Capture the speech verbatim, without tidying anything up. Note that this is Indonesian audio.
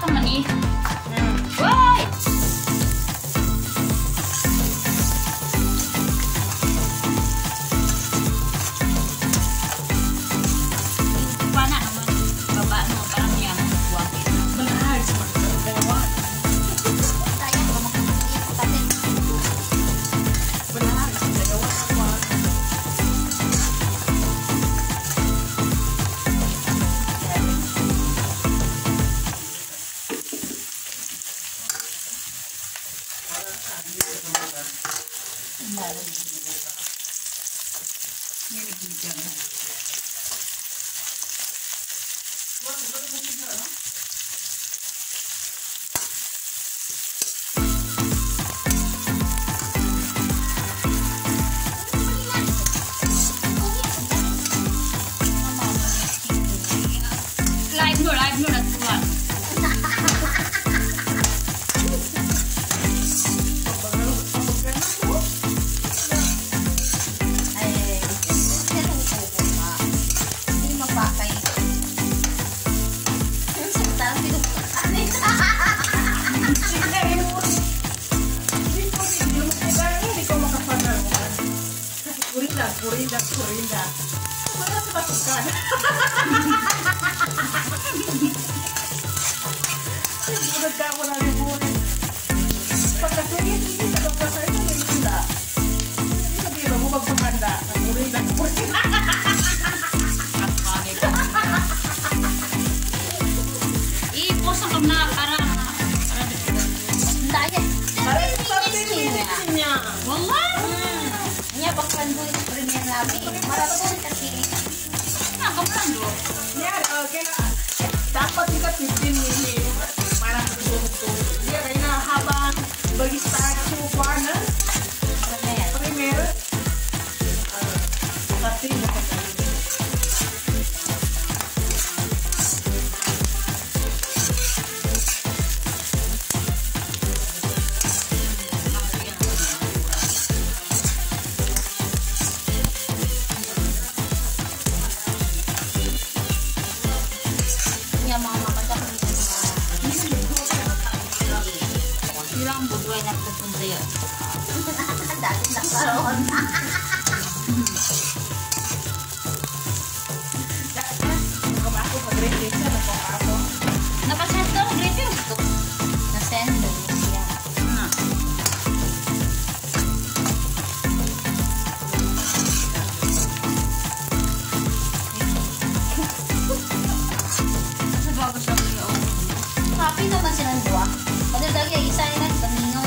asa man eh. Why? Pana naman. Baba no, parang yan. Buwagin. Malahal sa mga kagawan. Sayang ko makikita ko kasi. Malahal sa kagawan ako. Live no, live no, that's one. Ay, pero ko ko ma. Hindi mapakay. Sarap ito. Hindi ko makapagalawan. Kurinda, kurinda, kurinda. Wala sa pasukan. Sigurad ka ako na rin bulit. Pagkasungit, hindi sa kapag sa ito, may handa. Hindi sabihin mo, magpaganda. Kurinda, kurinda. I-post ang kamna para Daya. Parang sabi niya. wallah. Nya baklan bu premier namin. Maraton kasi. Na kamna do. Yan, okay na. Dapat ika fifteen minutes. Parang gusto. Yan, kaya na habang bagi statue corner. Premier. Premier. Kasi mo ka tayo. Nya mga makadak ni Silang budway na pupunta yun. dati na karon. Kung ako mag-release na ako ako. Napasend daw, great yun. Na send siya. Na. Kasi bago siya kayo. Happy naman silang dua. Padadagi isa na kaningaw